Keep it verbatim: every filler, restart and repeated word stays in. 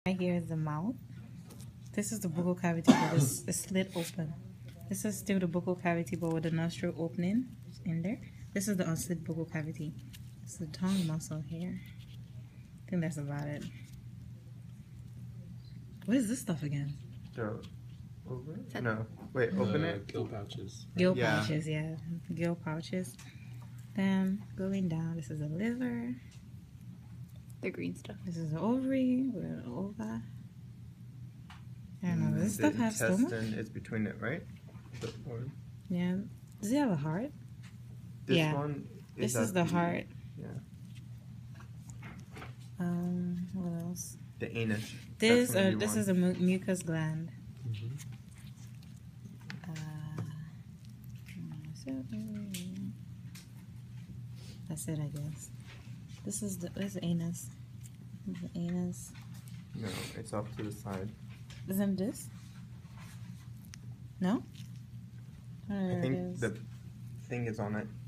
Right here is the mouth. This is the buccal cavity, but it's, it's slit open. This is still the buccal cavity, but with the nostril opening in there. This is the unslit buccal cavity. It's the tongue muscle here. I think that's about it. What is this stuff again? So, over? No. Wait, open uh, it? Gill pouches. Gill Yeah. pouches, yeah. Gill pouches. Then going down, this is the liver. The green stuff. This is the ovary with an ova. I don't know. Does this The stuff have stomach? intestine is between it, right? The one. Yeah. Does it have a heart? This Yeah. one is This is at the heart. Yeah. Um, what else? The anus. This That's uh, one. this is a mu mucus gland. Mm-hmm. Uh, that's it, I guess. This is the this is the anus. This is the anus. No, it's off to the side. Isn't this? No. I think the thing is on it.